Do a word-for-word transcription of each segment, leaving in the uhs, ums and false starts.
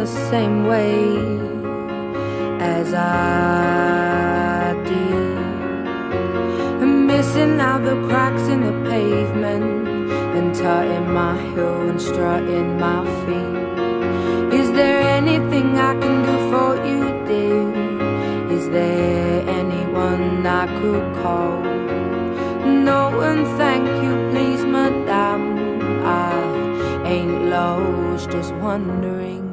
the same way as I did. I'm missing out the cracks in the pavement and tutting my heel and strutting my feet. Is there anything I can do for you, dear? Is there anyone I could call? No, and thank you, please, madame. I ain't lost, just wondering.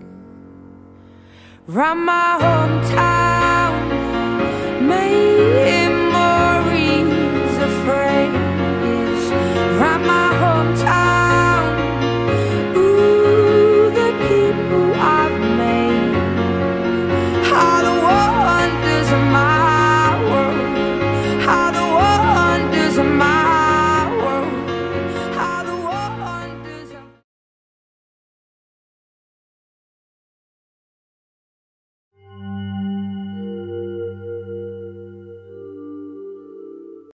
Round my hometown, maybe